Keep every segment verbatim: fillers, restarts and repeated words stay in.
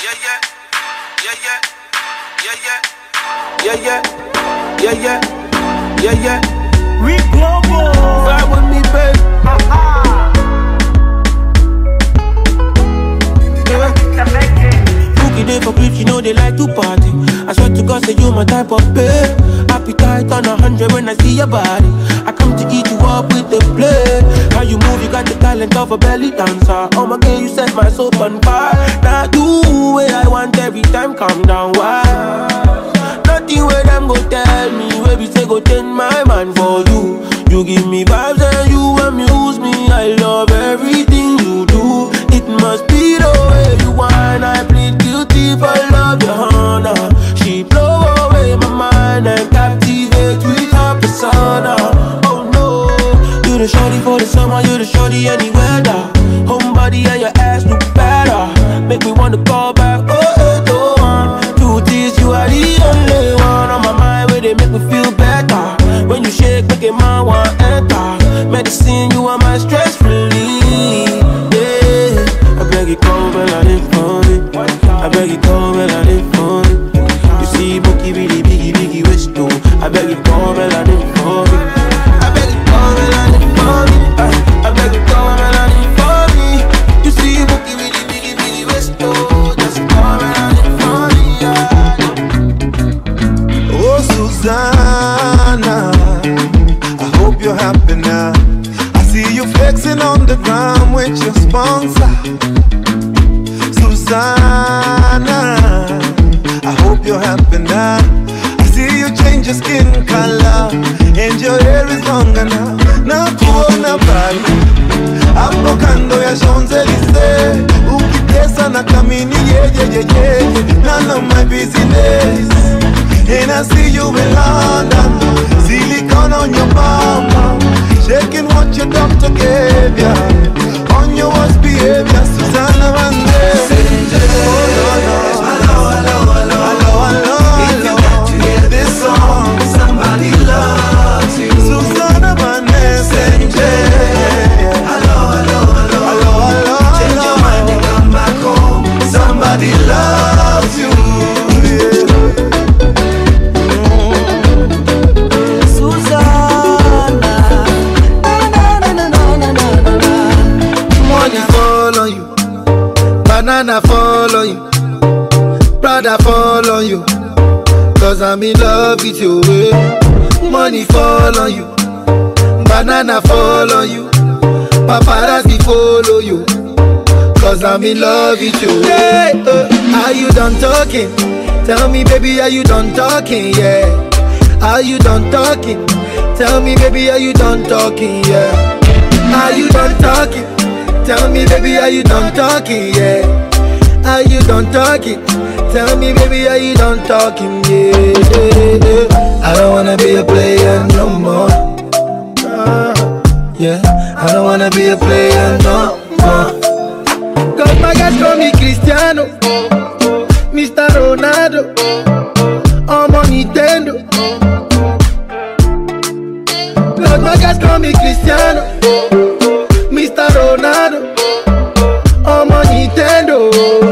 Yeah, yeah, yeah, yeah, yeah, yeah. We global. Vibe with me, babe. Cookie day for creeps, you know they like to party. I swear to God, say you my type of babe. Appetite on a hundred when I see your body. I come to eat you up with the play. How you move, you got the talent of a belly dancer. Oh my God, you set my soul on fire. Now do what I want every time, calm down, why? Nothing where them go tell me, where we say go take my man for you. You give me vibes and you amuse me. I love everything you do. It must be the way you want. I plead guilty for love, your honor. She blow away my mind and captivate with her persona. Oh no, you the shorty for the summer, you the shorty any weather. Homebody and your ass look better. Make me wanna call back, oh, oh, oh, one. Two tears, you are the only one on my mind where they make me feel better. When you shake, make a man want enter. Medicine, you are my stress relief. Yeah, I beg you come and I live for it. I beg you come and I live for it. You see, bookie really biggie biggie wish too. I beg you come and I live for it. I beg you come and I live for it. I beg you come and I live for me. You see, bookie really biggie biggie wish too. Just come and I live for me. Yeah. Oh Susanna, I hope you're happy now. I see you flexing on the ground with your sponsor. Susanna, I hope you're happy now. I see you change your skin color and your hair is longer now. Na kuona bali Abokando ya Champs-Élysées. Ukitesa na kamini yeah yeah yeah yeah. None of my business. And I see you in London, silicone on your bum, shaking what your doctor gave ya. On your worst behavior, Susanna Banderas. Oh no no, hello hello hello hello hello. If you got to hear this song, somebody loves you. Susanna Banderas. Hello hello hello hello hello. Change your mind and come back home. Somebody loves you. Banana fall on you, brother fall on you, cause I'm in love with you. Money fall on you, banana fall on you, paparazzi follow you, cause I'm in love with you. Hey, uh, are you done talking? Tell me baby, are you done talking? Yeah. Are you done talking? Tell me baby, are you done talking? Yeah. Are you done talking? Tell me baby, are you done talking? Yeah. Are you done talking? Tell me baby, are you done talking? Yeah, yeah, yeah. I don't wanna be a player no more. uh, Yeah, I don't wanna be a player no more. Cause my guys call me Cristiano, Mister Ronaldo, I'm on Nintendo. Cause my guys call me Cristiano, Mister Ronaldo, I'm on Nintendo.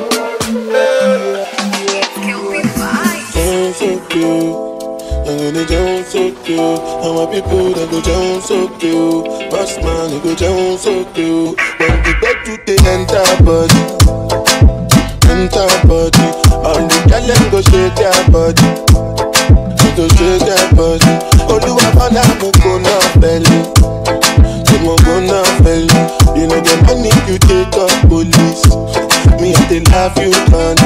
I'm gonna jump so cute. And my people that go jump so cute. Boss man, they go jump so cute. When the bed to the enter body, enter body. All the girls them go shake their body, they go shake their body. Oluwa bana mo go na belly, mo go na belly. You know the money you take up police. Me I dey love you, man.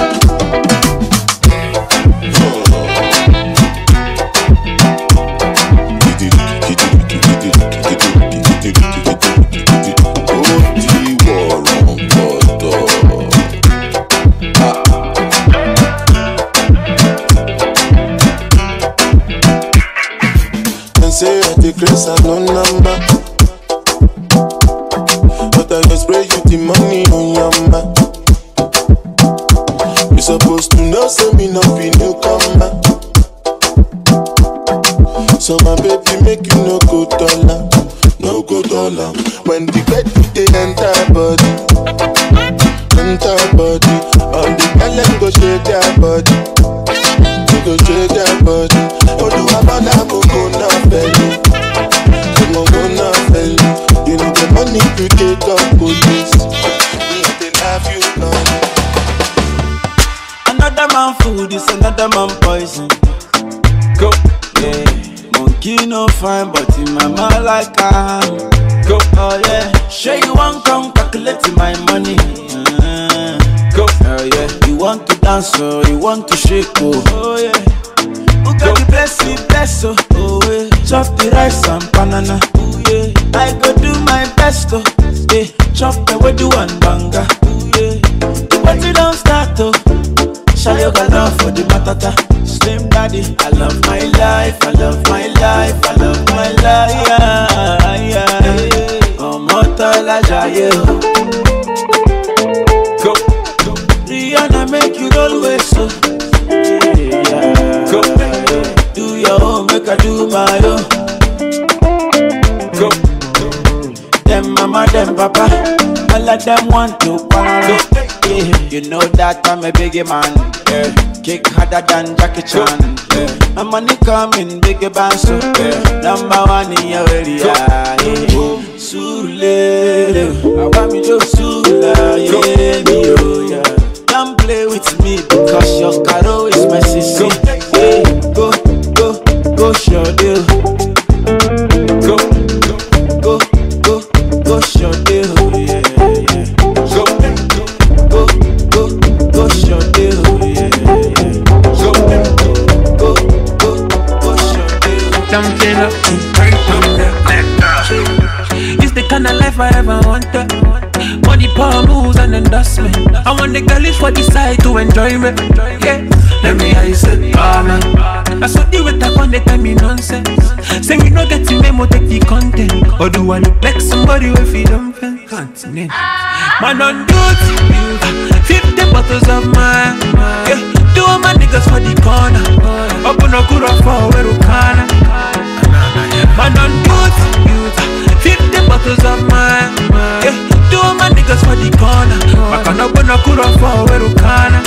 Say I take grace and no number, but I just spray you the money on your ma. You supposed to know, say me not be newcomer. So my baby make you no go dollar, no go dollar. When the bed they enter body, enter body. All the girls shake that body. You go shake that body. Oh, do I want to go now, belly? You go go now, belly. You know the money to take up police. We they love you now. Another man food is another man poison. Go, yeah. Monkey no fine, but in my mind like I am. Go, oh yeah. Sure you want come calculate my money. Uh, go, oh yeah. You want to dance or you want to shake, oh, oh yeah. Who got the bless me, bless oh, oh yeah. Chop the rice and banana, oh yeah. I go do my best, oh yeah. Chop the way do one banga, oh yeah. The party don't start, oh. Show your love for the matata. Slim daddy, I love my life, I love my life, I love my life, yeah, yeah. Oh, mortal ajaye. Go, go. Rihanna make you always so. Yeah, go. Do your own, make I do my own. Go, them mama, them papa, all of them want to quarrel. Yeah. You know that I'm a biggie man, yeah. Kick harder than Jackie Chan, yeah. My money coming, biggie band, so yeah. Number one in your area, yeah. Sule, I want me to Sula, yeah, me, oh, yeah. Don't play with me because your caro is my sister. Yeah. Go, go, go, show deal. Go, go, go, go, go, show deal, yeah, yeah. Go, go, go, go, show deal, yeah, yeah. Go, go, go, go, show deal. Jumping up right from the it's the kind of life I ever wanted. Money, power, moves, and endorsement. I want the girlies for the side to enjoy me. Yeah, let me hear you say, oh man. I saw the way that on the time in nonsense. Say we no get to memo, take the content. Or do I look like somebody with freedom continent? Man on duty, fifty bottles of mine. Yeah, two of my niggas for the corner. Open a kura for where you can. Man on duty, fifty bottles of mine. Yeah, two of my niggas for the corner. I can open a kura for where you can.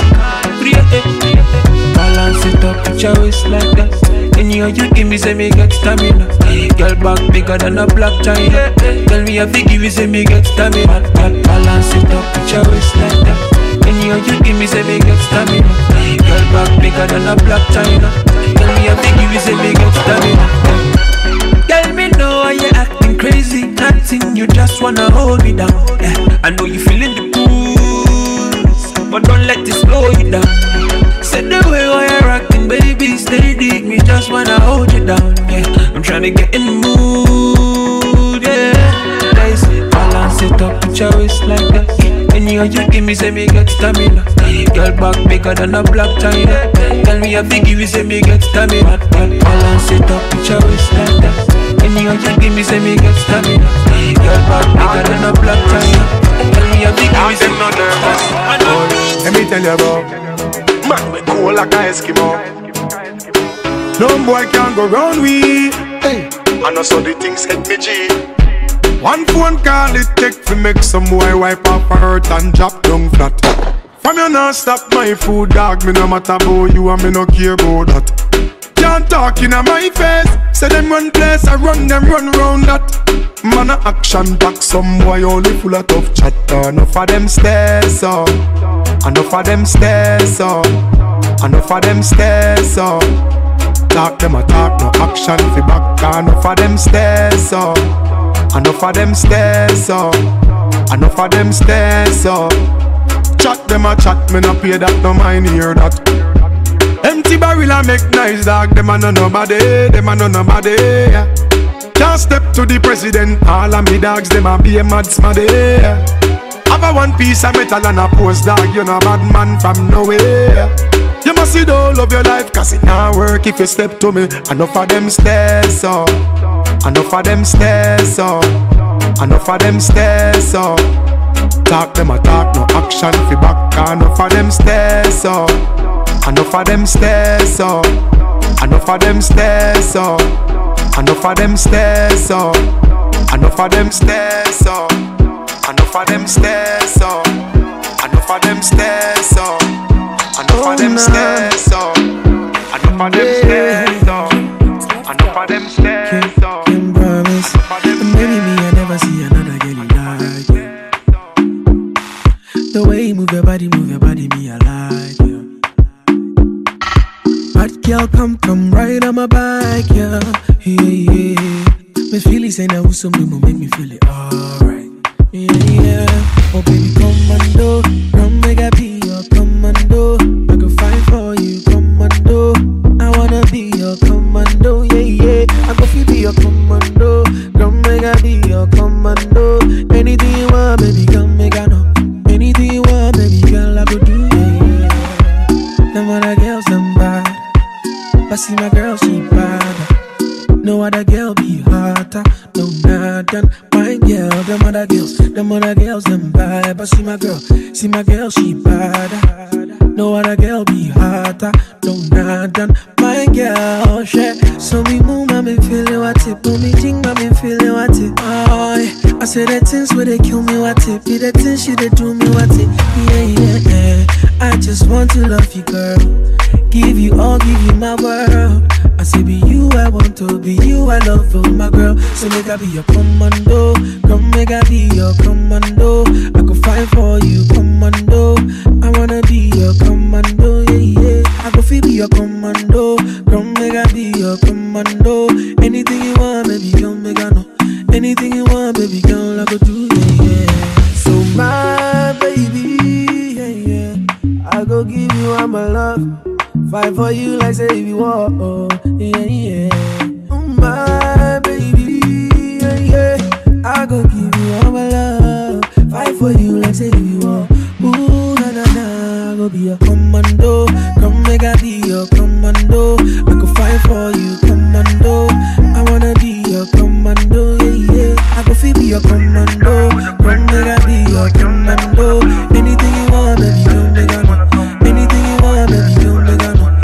Balance it up, put your waist like that. And you, you give me, say me get stamina. Girl back bigger than a black china. Tell me if you give me, say me get stamina. Balance it up, put your waist like that. And you, you give me, say me get stamina. Girl back bigger than a black china. Tell me if you give me, say me get stamina. Tell me no, are you acting crazy? Nothing, you just wanna hold me down. Yeah, I know you feeling the booze, but don't let it slow you down. Say the way why you're rocking, baby, stay deep. Me just wanna hold you down. Yeah, I'm tryna get in the mood. Yeah, they say balance it up, put your waist like that. And you, you give me, say me get stamina. Girl back bigger than a black china. Tell me if you give me, say me get stamina. Balance it up, put your waist like that. And you, you give me, say me get stamina. Girl back bigger than a black china. Tell me if you give me, say me get stamina. Let me tell you about man, we cool like a Eskimo. No boy can go round we. Hey, and also the things hit me G. One phone call it take to make some boy wipe off her hurt and drop down flat. From you not stop my food, dog. Me no matter about you and me no care about that. Can't talk in my face. Say them run place, I run them run round that. Man a action back, some boy only full of tough chatter. Enough of them stairs up, enough of them stairs up, enough of them stairs up. Talk them a talk, no action fi back. Enough of them stairs up, enough of them stairs up, enough of them stairs up. Chat them a chat, me no pay that, no mind hear that. Empty barrel a make nice dog, them a no nobody, them a no nobody. Yeah. Can't step to the president, all of me dogs, them a be a mad smaddy. Yeah. Have a one piece of metal and a post dog, you know bad man from nowhere. You must see the whole of your life, cause it not work if you step to me. Enough of them stairs up, enough of them stairs up, enough of them stairs up. Talk them a talk, no action fi back. Enough of them stairs up, enough of them stairs up, enough of them stairs up, enough of them stairs up, enough of them stairs up, enough of them stairs up, enough of them stairs up, enough of them them stairs, so enough of them stairs, so enough of them stairs, so Can promise, and maybe me I never see another girl you like you. The way you move your body, move your body, me I like you. Bad girl, come, come right on my back, yeah, yeah, yeah. Me feel it, say now who's some will make me feel it alright, yeah, yeah. Oh baby, commando, come make I be your commando. I can fight for you, commando. I wanna be your commando, yeah, yeah. I go feel be your commando, come make I be your commando. Anything you want, baby, come make I know. Anything you want, baby, girl, I go do, yeah, yeah. Them other girls, them bad, but see my girl, she bad. No other girl be hotter, no nothing. My girl, them other girls, them other girls, them bad. But see my girl, see my girl, she bad. No other girl be hotter, no nothing. My girl, shit. So me move, I been feeling what it. Put me ting, I been feeling what it. Oh, yeah. I say the things where they kill me what it. Be the things she they do me what it. Yeah, yeah, yeah. I just want to love you, girl. Give you all, give you my world. I say be you, I want to be you, I love you, my girl. So make I be your commando, come make I be your commando. I could fight for you, commando. I wanna be your commando, yeah, yeah. I could feel be your commando, come make I be your commando. Anything you want, baby, come make I know. Anything you want, baby, girl, I could do, yeah, yeah. So my baby, yeah, yeah. I go give you all my love. Fight for you like say you want, oh, yeah, yeah. Oh, my baby, yeah, yeah. I gon' give you all my love. Fight for you like say you want. Ooh, na na na, I go be your commando. Come make I be your commando. I go fight for you, commando. I wanna be your commando, yeah, yeah. I go feel be your commando. Come make I be your commando. Anything you want, baby, come make I know. Anything you want, baby, come make I know.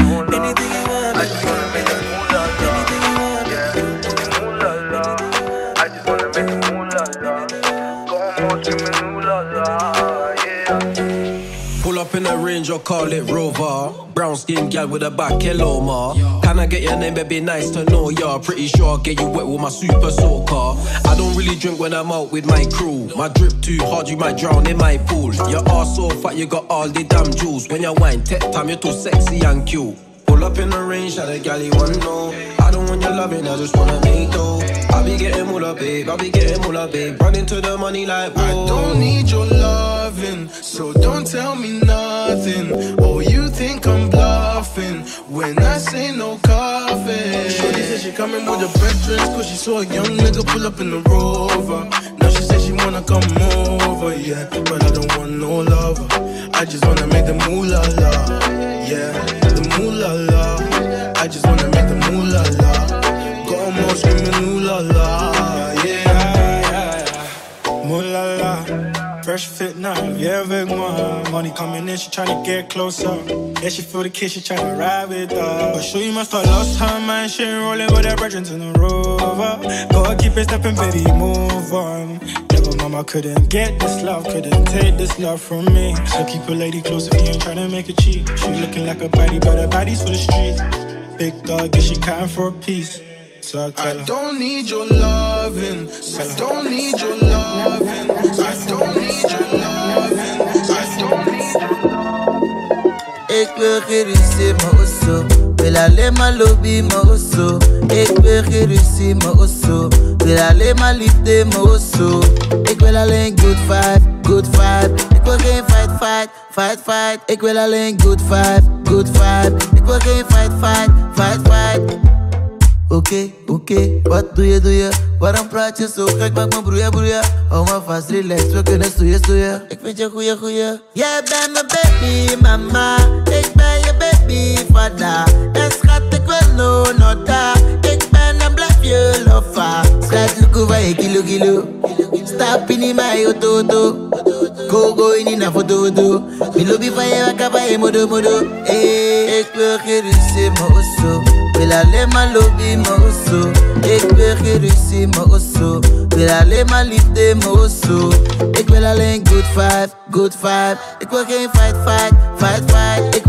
Pull up in the range or call it Rover. Brown skin gal with a back, hello ma. Can I get your name, baby, nice to know ya. Pretty sure I'll get you wet with my super soaker. I don't really drink when I'm out with my crew. My drip too hard, you might drown in my pool. Your ass so fat, you got all the damn jewels. When you wine, tech time, you're too sexy and cute. Pull up in the range, that a gal you wanna know. I don't want your loving, I just wanna make dough. I be getting moolah, babe, I be getting moolah, babe. Run into the money like whoa. I don't need your loving, so don't tell me nothing. Oh, you think I'm bluffing when I say no coffee. Shorty said she coming with her preference, cause she saw a young nigga pull up in the Rover. Now she said she wanna come over, yeah, but I don't want no lover. I just wanna make the moolah la, yeah, the moolah la. I just wanna make the moolah la. Got more screaming ooh la la, yeah, yeah, yeah. Moolah la, fresh fit now, yeah, avec moi. Money coming in, she tryna get closer. Yeah, she feel the kiss, she tryna ride with us. But sure you must have lost her mind, she ain't rolling with her brethren in the Rover. Gotta keep it stepping, baby, move on. Never mama couldn't get this love, couldn't take this love from me. So keep a lady close if you ain't tryna make it cheap. She looking like a body, but her body's for the streets. Big dog, yeah, she counting for a piece. So I, I don't need your loving. I don't need your loving. I don't need your loving. I don't need your loving. Ik wil geen ruzie, maar osso. Wil alleen maar lobby, maar osso. Ik wil geen ruzie, maar osso. Wil alleen maar liefde, maar osso. Ik wil alleen good vibe, good vibe. Ik wil geen fight, fight, fight, fight. Ik wil alleen good vibe, good vibe. Ik wil geen fight, fight, fight, fight. Oké, okay, oké, okay. Wat doe je, doe je? Waarom praat je zo gek? Maak me broeien, broeien. Hou me vast, relax, we kunnen stoeien, stoeien. Ik vind je goeie, goeie. Jij bent mijn baby, mama. Ik ben je baby, vader. En schat, ik wil no, no da. Ik ben en blijf je lofa. Schat, look over je kilo, kilo. Stap in mijn auto, go, go in na foto, foto. Mi lobby van je wakka van je modo, modo. Hey, ik wil geen ruzie, maar osso. Wil alleen maar lobby, maar osso. Ik wil geen ruzie, maar osso. Wil alleen maar liefde, maar osso. Ik wil alleen good vibe, good vibe. Ik wil geen fight, fight, fight, fight. Ik wil alleen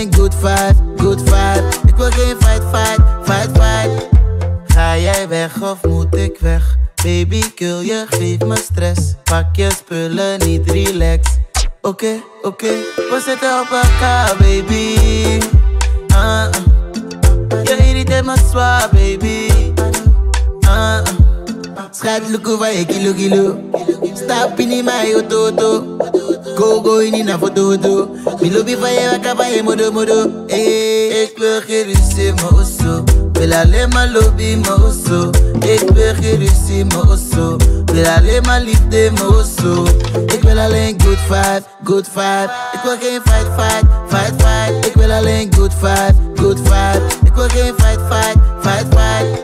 alleen good vibe, good vibe. Ik wil geen fight, fight, fight, fight. Ga jij weg of moet ik weg? Baby, kill je, geef me stress. Pak je spullen, niet relax. Oké, okay, oké, okay. We zitten op elkaar, baby. Ah, uh. Je irriteert me zwaar, baby. Ah, uh. Schat, look over je kilo, kilo. Stap in mijn auto, go, go in na foto, mi lobby van je wakker van je modo, modo. Hey, ik wil geen ruzie in mijn osso. Wil alleen maar lobby in mijn osso. Ik wil geen ruzie in mijn osso. Wil alleen maar liefde in mijn osso. Ik wil alleen good vibe, good vibe. Ik wil geen fight, fight, fight, fight. Ik wil alleen good vibe, good vibe. Ik wil geen fight, fight, fight, fight.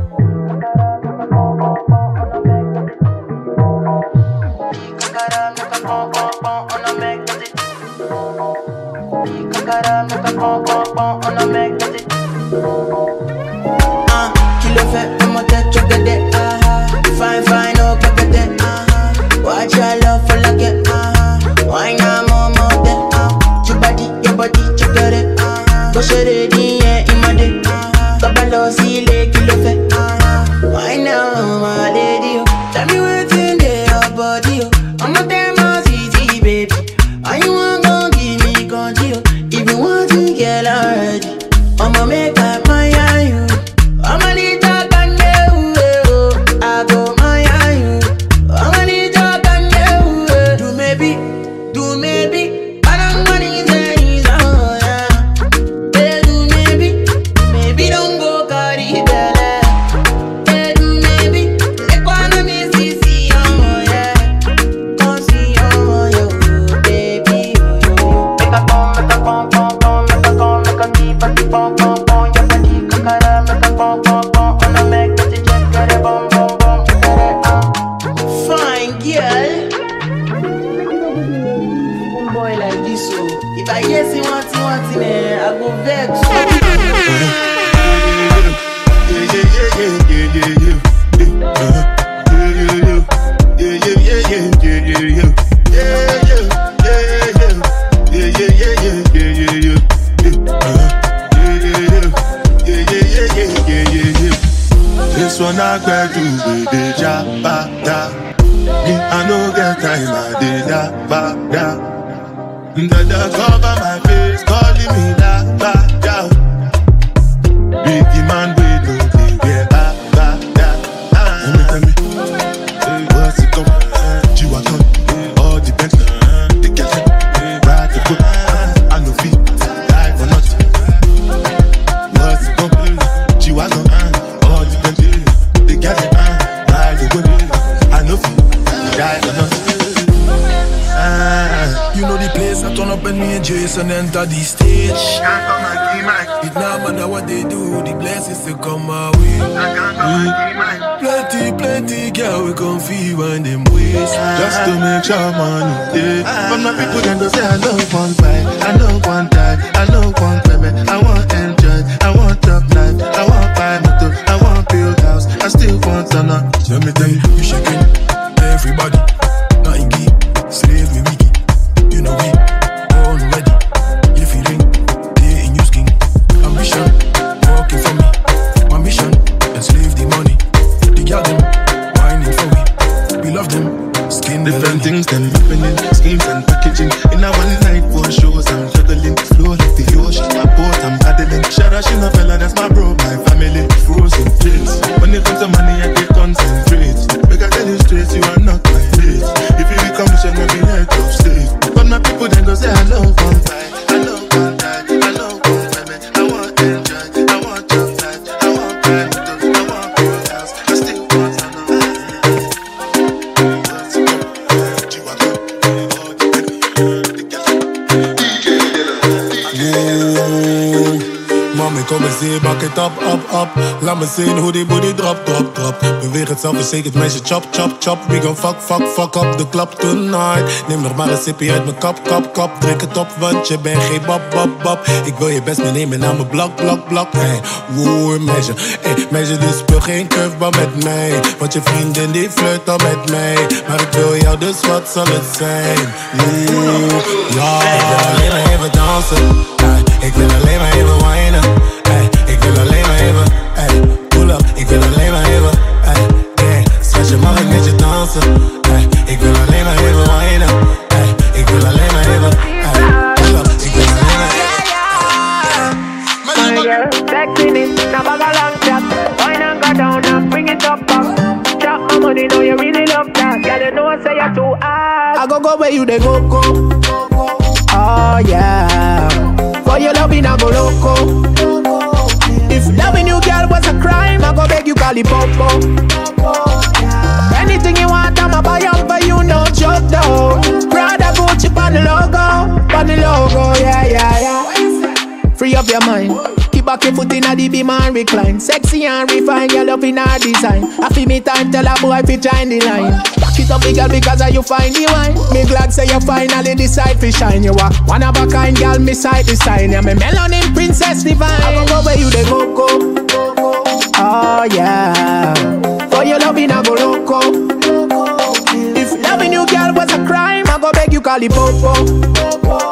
Ah, kill a fat, I'm a touch of the day. Ah, fine, fine, oh, back at that. Ah, watch your love for like it. Ah, why not more, more than ah, your body, your body, check it. Ah, go share it in, in my day. Ah, kabalo, see, le, kill a fat. Ah, why now, my lady? Tell me what's in there, your body. I'm a damn easy, baby. Are you want gon' give me control? If you want to get already, I'ma make up my you. I'ma need to can do. I go my you. I'ma need to can do. Do maybe, do maybe. I don't want it, oh yeah. Hey, do maybe, maybe don't go carry belly. Hey, do maybe, let one of me see see oh yeah. Come see oh yeah, baby. Make a come, make a come, come, come, make a come, make a keep a keep on, come, come. Your body kakara, make a come, come, come. Wanna make it just get it, bum, bum, bum, get it, uh. Fine girl. One boy like this, so if I hear say one thing, one thing, eh, I go vex. This one I got to be the jabba. Me, I no get time, I did that, ba, da. Dada cover my face, calling me da, ba, da. Biggie man, we know the way, ba, ba, da. Tell me, tell me, hey, what's it come? G-Wagon, all the Bentley, the cat, ride the whip, I no feet, die for nothing. What's it come? G-Wagon, all the Bentley, the cat, ride the whip, I no feet, die for nothing. You know the place, I turn up and me and Jason enter the stage. It no matter what they do, the blessings to come my way. Mm. Plenty, plenty, girl, we come feel when them ways. Just to make sure money, yeah. But my people then go say I know one fight, I know one die, I know one baby. I want enjoy, I want top life, I want buy motor, I want build house, I still want to know. Let me tell you, we shaking everybody, nothing geek, slave me wiki. You know we born ready. You feeling, they in you skin. Ambition, working for me. My mission, enslave the money. The girl them, whining for we. We love them, skin different things them happening, schemes and packaging. In a one night, four shows, I'm juggling. Flow like the ocean, my boat, I'm paddling. Sharashina fella, that's my bro, my family. Frozen place. When it comes to money, I get concentrate. Make I tell you straight, you are not my mate. If you become a shall be head of state. But my people then go say I love one fight, I love one die, I love one women. I want enjoy, I want job life, I want private, I want real house, I still want to know. Mami, kom eens hier, bak het op, op, op. Laat me zien hoe die booty drop, drop, drop. Beweeg het zelfverzekerd, meisje, chop, chop, chop. We gon' fuck, fuck, fuck up the club tonight. Neem nog maar een sipje uit mijn kop, kop, kop. Drink het op, want je bent geen bop, bop, bop. Ik wil je best meenemen naar mijn blok, blok, blok. Hey, woe, meisje, hey, meisje, dus speel geen curveball met mij. Want je vriendin die flirt al met mij. Maar ik wil jou, dus wat zal het zijn? Woe, ja, alleen maar even dansen. Ik go where you they go go. Oh yeah. For your loving I go loco. If loving you girl was a crime, I go beg you call it popo. Anything you want, I'ma buy up for you, no joke though. Prada Gucci on the logo, on the logo, yeah yeah yeah. Free up your mind. Keep back your foot in a the beam and recline. Sexy and refine, your love in our design. I feel me time, tell a boy fi join the line. Back it up big girl because of you find the wine. Me glad say you finally decide fi shine. You are one of a kind girl, me side to sign. Yeah, me melanin princess divine. I go where you dey go go. Oh yeah. For your loving I go loco. If loving you girl was a crime, I go beg you call it popo.